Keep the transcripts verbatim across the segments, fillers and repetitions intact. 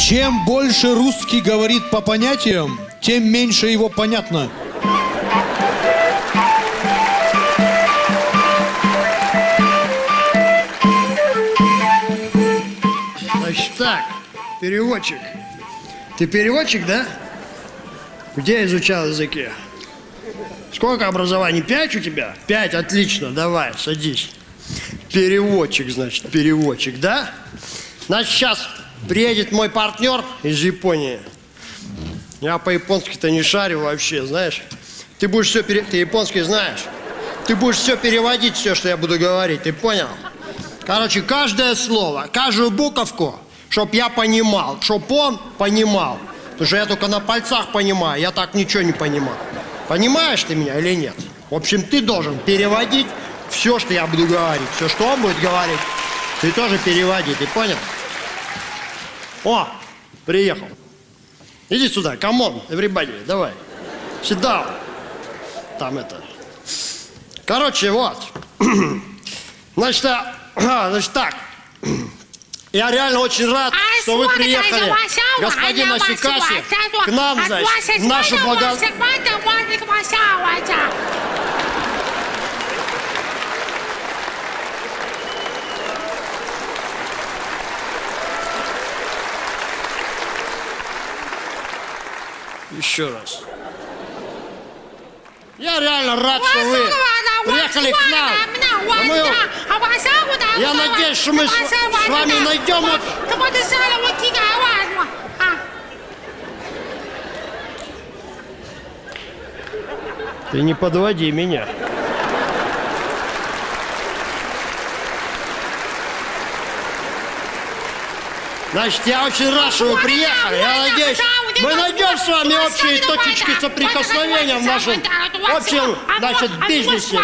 Чем больше русский говорит по понятиям, тем меньше его понятно. Значит так, переводчик. Ты переводчик, да? Где изучал языки? Сколько образований? Пять у тебя? Пять, отлично, давай, садись. Переводчик, значит, переводчик, да? Значит, сейчас приедет мой партнер из Японии. Я по-японски-то не шарю вообще, знаешь. Ты будешь все пере... Ты японский знаешь? Ты будешь все переводить, все, что я буду говорить, ты понял? Короче, каждое слово, каждую буковку, чтоб я понимал, чтоб он понимал. Потому что я только на пальцах понимаю, я так ничего не понимаю. Понимаешь ты меня или нет? В общем, ты должен переводить все, что я буду говорить. Все, что он будет говорить, ты тоже переводи, ты понял? О, приехал. Иди сюда, камон, everybody, давай. Sit down. Там это. Короче, вот. Значит, а, значит так. Я реально очень рад, что вы приехали, господин Асикаси, к нам, значит, в нашу благо... Еще раз. Я реально рад, что вы приехали к нам. А мы... Я надеюсь, что мы с, с вами найдем... Вот... Ты не подводи меня. Значит, я очень рад, что вы приехали. Я надеюсь, мы найдем с вами общие точечки соприкосновения в нашем общем, значит, бизнесе.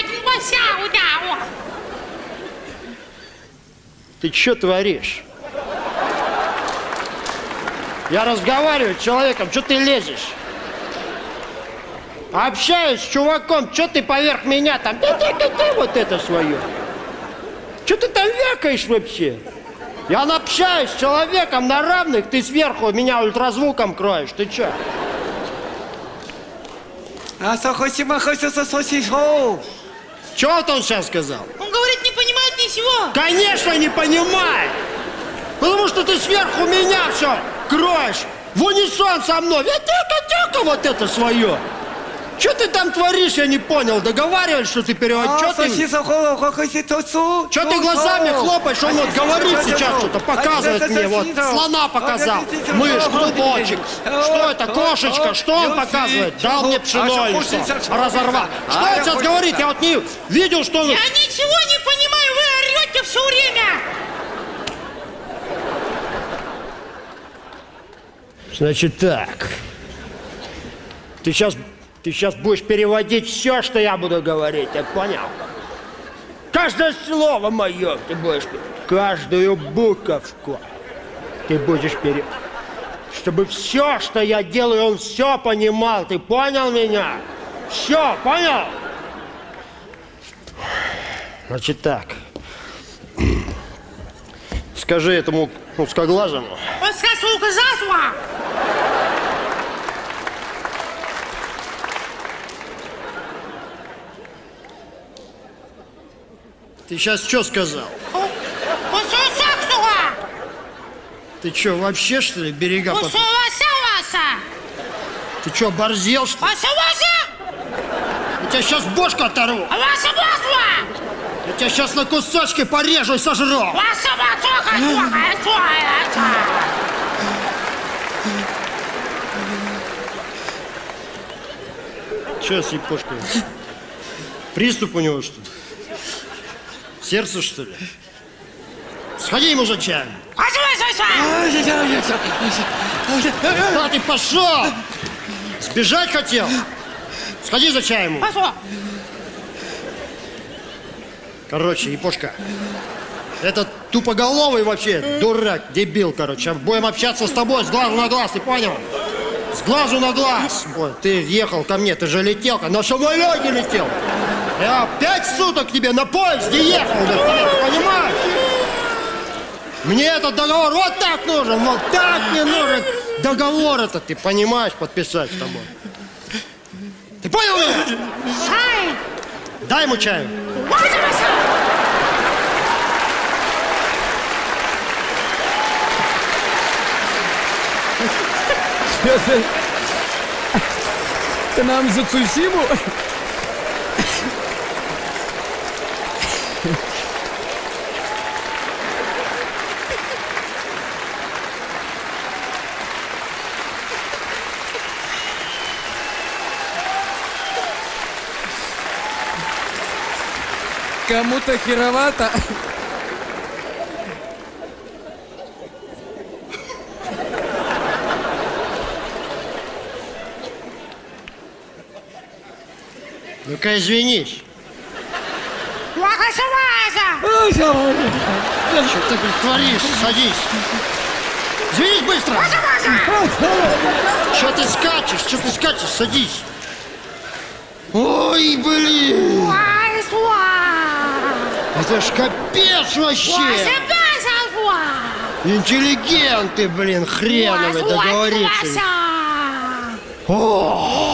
Ты что творишь? Я разговариваю с человеком, что ты лезешь? Общаюсь с чуваком, что ты поверх меня там? Да ты, ты, ты, вот это свое. Что ты там вякаешь вообще? Я общаюсь с человеком на равных, ты сверху меня ультразвуком кроешь. Ты чё? Чё вот он сейчас сказал? Он говорит, не понимает ничего. Конечно, не понимает. Потому что ты сверху меня все кроешь. В унисон со мной. Тёка-тёка вот это свое. Что ты там творишь, я не понял. Договариваешь, что ты переводишь? Что ты... Что ты глазами хлопаешь? Он вот говорит сейчас что-то, показывает мне. Вот слона показал, мышь, клубочек. Что это, кошечка? Что он показывает? Дал мне пшено или что? Разорвал. Что он сейчас говорит? Я вот не видел, что он... Я ничего не понимаю, вы орете все время. Значит так. Ты сейчас... Ты сейчас будешь переводить все, что я буду говорить, ты понял? Каждое слово мое ты будешь, каждую буковку ты будешь переводить. Чтобы все, что я делаю, он все понимал, ты понял меня? Все, понял? Значит так. Скажи этому узкоглазому. Ты сейчас что сказал? Ты что, вообще, что ли, берега под... Ты что, борзел, что ли? Я тебя сейчас бошку оторву. Я тебя сейчас на кусочки порежу и сожру. Че с япошкой? Приступ у него, что ли? Сердце, что ли? Сходи ему за чаем. Да ты пошел! Сбежать хотел? Сходи за чаем. Короче, япошка. Этот тупоголовый вообще дурак, дебил, короче. Будем общаться с тобой с глазу на глаз, ты понял? С глазу на глаз. Вот, ты ехал ко мне, ты же летел, на самолете летел. Я пять суток тебе на поезде ехал, да, ты понимаешь? Мне этот договор вот так нужен, вот так мне нужен. Договор этот, ты понимаешь, подписать с тобой. Ты понял меня? Чай. Дай ему чаю. Це, це нам за Цусиму? Кому-то херовато. Ну-ка, извинись. Вахасаваза. Что ты творишь? Садись. Извинись быстро. Что ты скачешь? Что ты скачешь? Садись. Ой, блин. Это ж капец вообще. Интеллигент ты, блин, хреновый, договориться. О!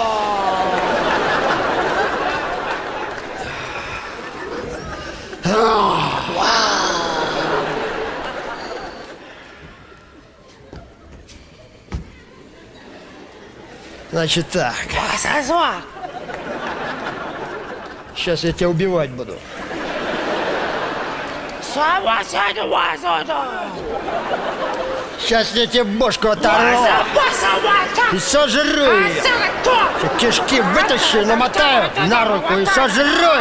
Значит так. Сейчас я тебя убивать буду. Сейчас я тебе бошку оторву и сожру ее. Кишки вытащу, намотаю на руку и сожру.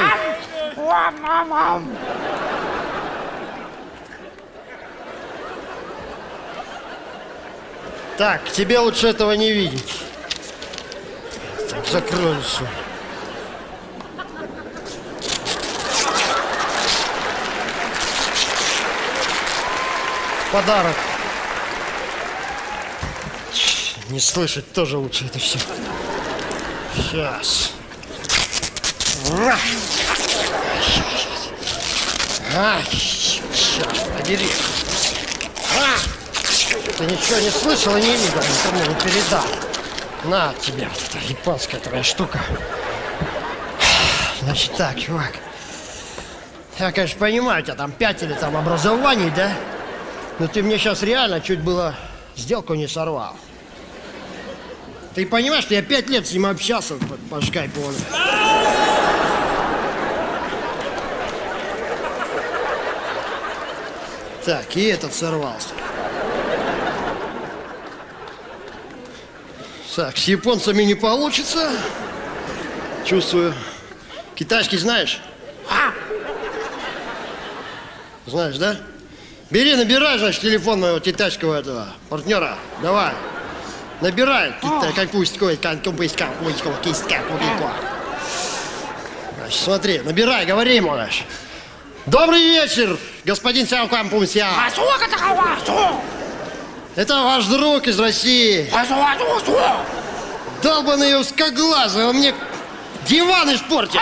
Так, тебе лучше этого не видеть. Так, закрой все. Подарок. Не слышать тоже лучше это все. Сейчас. А, сейчас, подери. А, ты ничего не слышал и не видел, никому не передал. На тебе, вот эта японская твоя штука. Значит так, чувак. Я, конечно, понимаю, у тебя там пять или там образований, да? Но ты мне сейчас реально чуть было сделку не сорвал. Ты понимаешь, что я пять лет с ним общался по, по скайпу. Он... Так, и этот сорвался. Так, с японцами не получится. Чувствую. Китайский знаешь? А? Знаешь, да? Бери, набирай, значит, телефон моего китайского этого партнера. Давай. Набирай. Значит, смотри, набирай, говори ему, значит. Добрый вечер, господин Сяо Кампунся. Это ваш друг из России. Долбаный узкоглазый, он мне диван испортил.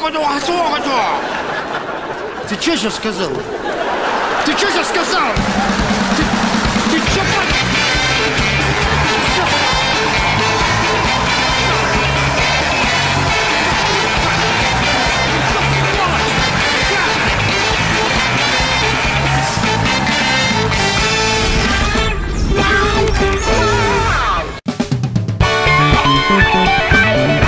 Ты что сейчас сказал? Ты что сейчас сказал? Ты, ты что понял? Thank you.